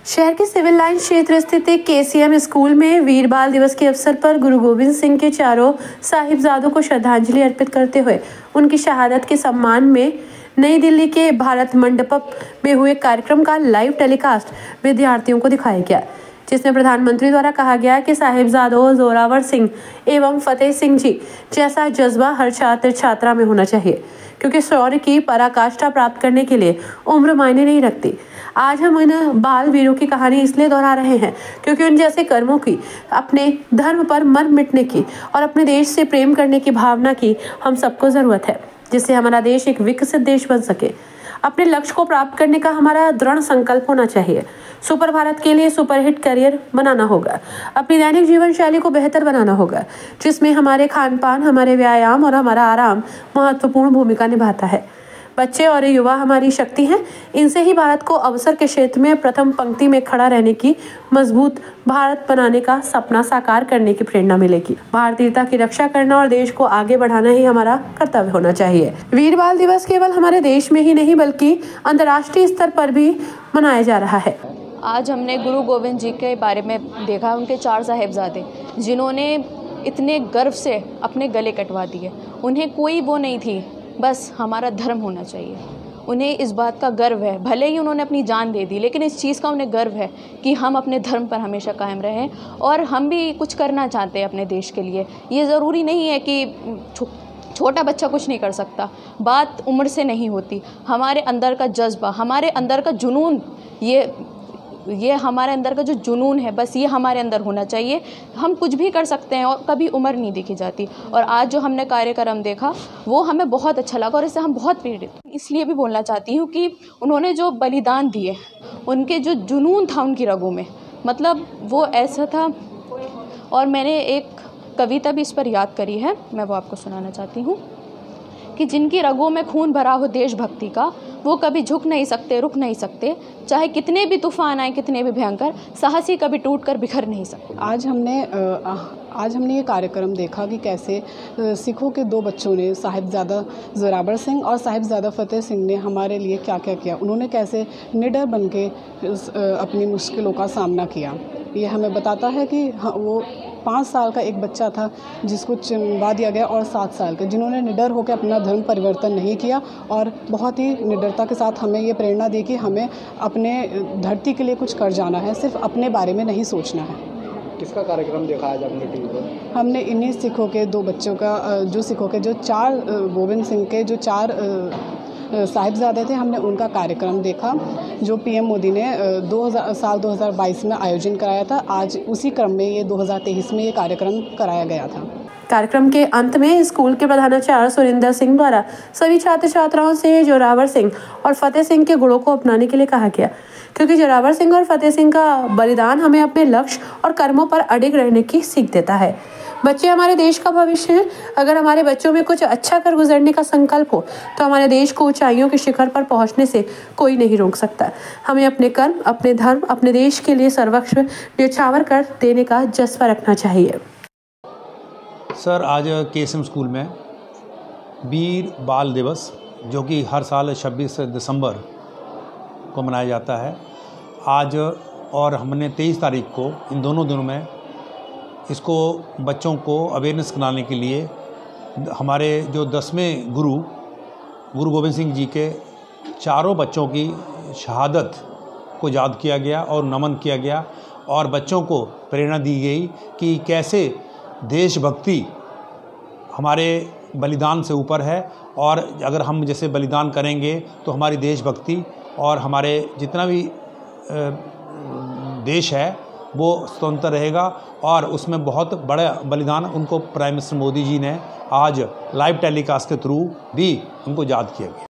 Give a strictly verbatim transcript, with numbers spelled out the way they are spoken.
शहर के civil line क्षेत्र स्थित एक केसीएम स्कूल में वीर बाल दिवस के अवसर पर गुरु गोविंद सिंह के चारों साहिबजादों को श्रद्धांजलि अर्पित करते हुए उनकी शहादत के सम्मान में नई दिल्ली के भारत मंडपम में हुए कार्यक्रम का लाइव टेलीकास्ट विद्यार्थियों को दिखाया गया, जिसमें प्रधानमंत्री द्वारा कहा गया कि साहिबजादों जोरावर सिंह एवं फतेह सिंह जी जैसा जज्बा हर छात्र छात्रा में होना चाहिए, क्योंकि शौर्य की पराकाष्ठा प्राप्त करने के लिए उम्र मायने नहीं रखती। आज हम इन बाल वीरों की कहानी इसलिए दोहरा रहे हैं क्योंकि उन जैसे कर्मों की, अपने धर्म पर मर मिटने की और अपने देश से प्रेम करने की भावना की हम सबको जरूरत है, जिससे हमारा देश एक विकसित देश बन सके। अपने लक्ष्य को प्राप्त करने का हमारा दृढ़ संकल्प होना चाहिए। सुपर भारत के लिए सुपरहिट करियर बनाना होगा। अपनी दैनिक जीवन शैली को बेहतर बनाना होगा, जिसमें हमारे खान पान, हमारे व्यायाम और हमारा आराम महत्वपूर्ण भूमिका निभाता है। बच्चे और युवा हमारी शक्ति हैं। इनसे ही भारत को अवसर के क्षेत्र में प्रथम पंक्ति में खड़ा रहने की, मजबूत भारत बनाने का सपना साकार करने की प्रेरणा मिलेगी। भारतीयता की रक्षा करना और देश को आगे बढ़ाना ही हमारा कर्तव्य होना चाहिए। वीर बाल दिवस केवल हमारे देश में ही नहीं बल्कि अंतर्राष्ट्रीय स्तर पर भी मनाया जा रहा है। आज हमने गुरु गोविंद जी के बारे में देखा, उनके चार साहिबजादे जिन्होंने इतने गर्व से अपने गले कटवा दिए। उन्हें कोई वो नहीं थी, बस हमारा धर्म होना चाहिए। उन्हें इस बात का गर्व है, भले ही उन्होंने अपनी जान दे दी, लेकिन इस चीज़ का उन्हें गर्व है कि हम अपने धर्म पर हमेशा कायम रहें और हम भी कुछ करना चाहते हैं अपने देश के लिए। ये ज़रूरी नहीं है कि छो, छोटा बच्चा कुछ नहीं कर सकता, बात उम्र से नहीं होती। हमारे अंदर का जज्बा, हमारे अंदर का जुनून, ये ये हमारे अंदर का जो जुनून है, बस ये हमारे अंदर होना चाहिए। हम कुछ भी कर सकते हैं और कभी उम्र नहीं देखी जाती। और आज जो हमने कार्यक्रम देखा वो हमें बहुत अच्छा लगा और इससे हम बहुत प्रेरित। इसलिए भी बोलना चाहती हूँ कि उन्होंने जो बलिदान दिए, उनके जो जुनून था उनकी रगों में, मतलब वो ऐसा था। और मैंने एक कविता भी इस पर याद करी है, मैं वो आपको सुनाना चाहती हूँ कि जिनकी रगों में खून भरा हो देशभक्ति का, वो कभी झुक नहीं सकते, रुक नहीं सकते, चाहे कितने भी तूफान आए, कितने भी भयंकर, साहसी कभी टूट कर बिखर नहीं सकते। आज हमने आज हमने ये कार्यक्रम देखा कि कैसे सिखों के दो बच्चों ने, साहिबजादा जोरावर सिंह और साहिबजादा फतेह सिंह ने हमारे लिए क्या क्या किया। उन्होंने कैसे निडर बन के अपनी मुश्किलों का सामना किया। ये हमें बताता है कि वो पाँच साल का एक बच्चा था जिसको चिनवा दिया गया, और सात साल के जिन्होंने निडर होकर अपना धर्म परिवर्तन नहीं किया और बहुत ही निडरता के साथ हमें ये प्रेरणा दी कि हमें अपने धरती के लिए कुछ कर जाना है, सिर्फ अपने बारे में नहीं सोचना है। किसका कार्यक्रम देखा आज आपने टीवी पर? हमने इन्हीं सिखों के दो बच्चों का, जो सिखों के जो चार गोविंद सिंह के जो चार साहिबजादे थे, हमने उनका कार्यक्रम देखा जो पीएम मोदी ने दो हज़ार साल दो हज़ार बाईस में आयोजन कराया था। आज उसी क्रम में ये दो हज़ार तेईस में ये कार्यक्रम कराया गया था। कार्यक्रम के अंत में स्कूल के प्रधानाचार्य सुरिंदर सिंह द्वारा सभी छात्र छात्राओं से जोरावर सिंह और फतेह सिंह के गुणों को अपनाने के लिए कहा गया, क्योंकि जोरावर सिंह और फतेह सिंह का बलिदान हमें अपने लक्ष्य और कर्मों पर अडिग रहने की सीख देता है। बच्चे हमारे देश का भविष्य हैं। अगर हमारे बच्चों में कुछ अच्छा कर गुजरने का संकल्प हो तो हमारे देश को ऊंचाइयों के शिखर पर पहुंचने से कोई नहीं रोक सकता। हमें अपने कर्म, अपने धर्म, अपने देश के लिए सर्वस्व न्यौछावर कर देने का जज्बा रखना चाहिए। सर, आज केसीएम स्कूल में वीर बाल दिवस, जो कि हर साल छब्बीस दिसंबर को मनाया जाता है, आज और हमने तेईस तारीख को, इन दोनों दिनों में इसको बच्चों को अवेयरनेस कराने के लिए हमारे जो दसवें गुरु गुरु गोविंद सिंह जी के चारों बच्चों की शहादत को याद किया गया और नमन किया गया, और बच्चों को प्रेरणा दी गई कि कैसे देशभक्ति हमारे बलिदान से ऊपर है, और अगर हम जैसे बलिदान करेंगे तो हमारी देशभक्ति और हमारे जितना भी देश है वो स्वतंत्र रहेगा। और उसमें बहुत बड़ा बलिदान उनको प्राइम मिनिस्टर मोदी जी ने आज लाइव टेलीकास्ट के थ्रू भी उनको याद किया गया।